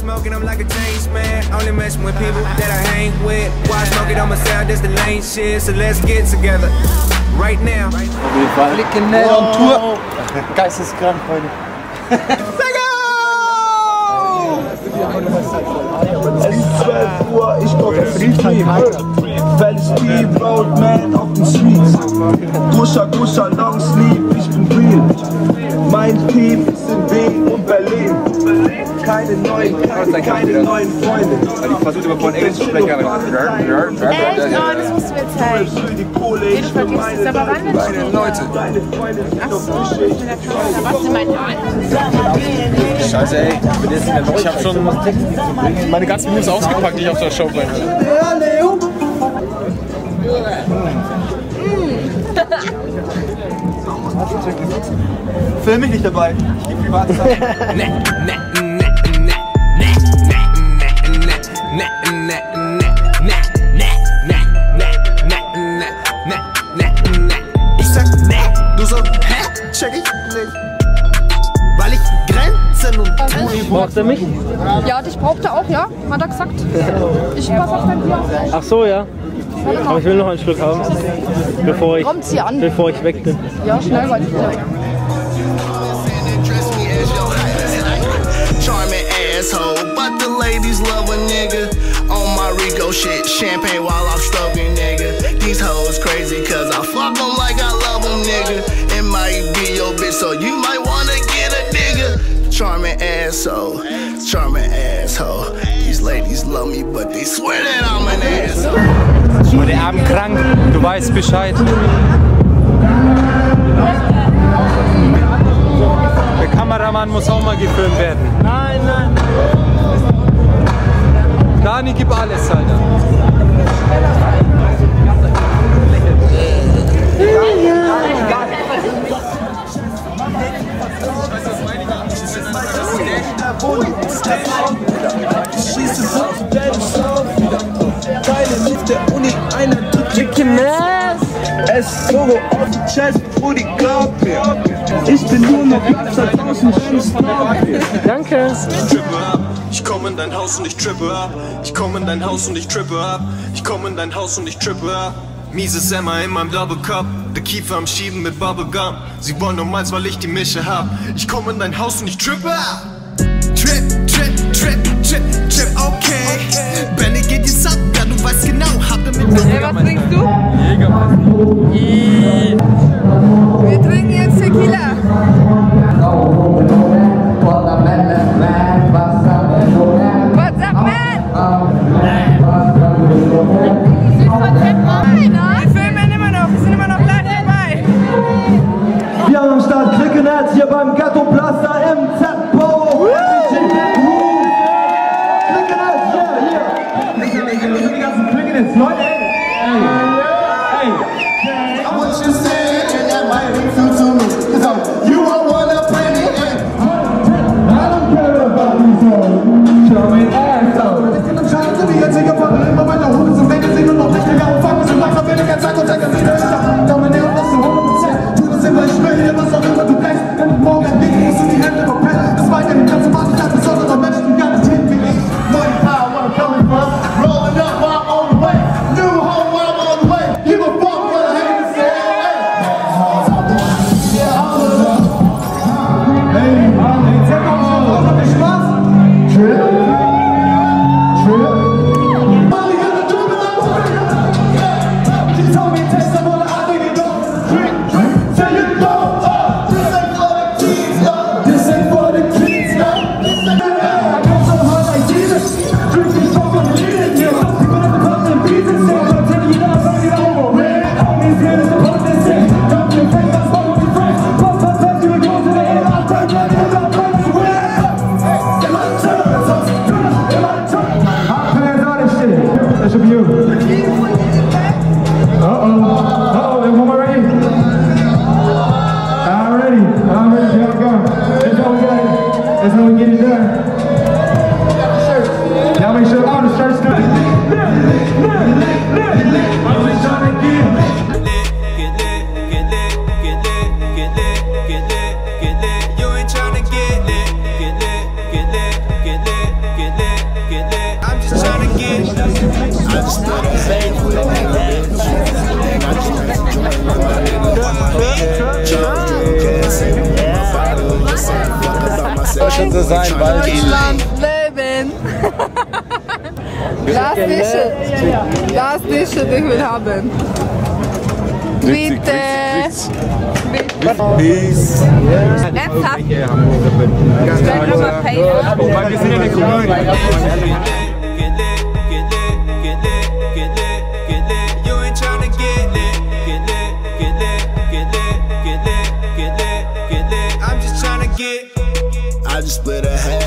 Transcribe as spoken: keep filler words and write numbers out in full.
smoking, I'm like a change man. Only messing with people that I hang with. Why smoke it on myself? That's the lane shit. So let's get together right now. Auf jeden Fall. Cliquenetz on Tour. Geisteskrank, Freunde. Es ist zwölf Uhr, ich komm Friedrich, weil ich Speed Road Man auf den Streets. Guscha, Guscha, Long Sleeve, ich bin real. Mein Team ist in Wien und Berlin. Keine neuen, keine, keine neuen Freunde. Ich versuche immer von Englisch zu sprechen. Echt? Oh, das musst du mir zeigen. Nee, du vergisst es, aber wann denn schon? Leute. Ach so, ich bin der Kamera. Was in meinen Haaren? Scheiße, ey. Ich bin jetzt in der Leute. Ich hab schon meine ganzen Moves ausgepackt, die ich auf der Show bringe. Film mich nicht dabei. Ich gebe privat Zeit. Ich sag, ne, du so, hä? Check ich nicht. Weil ich Grenzen und Tun. Braucht er mich? Ja, dich braucht er auch, ja? Hat er gesagt. Ich pass auf dein Bier auf. Ach so, ja. Aber ich will noch einen Schluck haben, bevor ich, Kommt's hier an? bevor ich weg bin. Ja, schnell, weil ich wieder weg. Charming asshole, but the ladies love a nigga. On my Rico shit, champagne while I'm stroking, nigga. These hoes crazy cause I fuck them like I love them, nigga. It might be your bitch, so you might wanna get a nigga. Charming asshole, charming asshole. These ladies love me, but they swear that I'm an asshole. Meine Arme krank, du weißt Bescheid. Der Kameramann muss auch mal gefilmt werden. Nein, nein. Dani, gib alles, Alter. Cliquenetz! Es ist so auf die Chest, Brudi, glaub mir. Ich bin nur noch Platz da draußen, schönes Baubier. Danke! Ich komm in dein Haus und ich trippe ab. Ich komm in dein Haus und ich trippe ab. Ich komm in dein Haus und ich trippe ab. Mieses Emma in meinem Double Cup. Der Kiefer am Schieben mit Bubblegum. Sie wollen nur meins, weil ich die Mische hab. Ich komm in dein Haus und ich trippe ab. Trip, trip, trip, trip, trip, okay. Benny geht jetzt ab, ja du weißt genau, hab damit. Hey, was trinkst du? Jägermeister. Yeah. Wir trinken jetzt Tequila. What's up, man? Wir filmen immer noch, wir sind immer noch live dabei. Wir haben am Start Cliquenetz hier beim Ghetto Plaza im Z-Bau. Cliquenetz, yeah, yeah. Die ganzen Cliquenetz, Leute, ey. Ey. I want you to say it and that might be too to me. Cause you are one of plenty. I don't care about these hoes. Charming asshole. I'm trying to be a ticket for the immer weiter hoch zum Wecken singen und noch nicht mehr umfangen. Sind langsam weniger Zeit und denke wieder. Ich komme näher und das zu hundert Prozent. Tu das immer, ich will hier, was auch immer du denkst. Wenn du morgen ein Ding musst du die Hände verpennen. Das weiter die ganze Masse, ein besonderer Mensch, die gar nicht hin wie ich. Money, power, where I'm coming from. Rolling up, I'm on the way. New home, I'm on the way. Give a fuck what I have to say. Hey, hey, zeig mal, was hat dir Spaß? Trip. Trip. Get lit, soll schon so sein, weil Deutschland leben. Das T-Shirt, das T-Shirt, ich will haben. Bitte. Peace. Ernsthaft? Ich werde nochmal payen. Weil wir sind ja eine Community. I just split a half.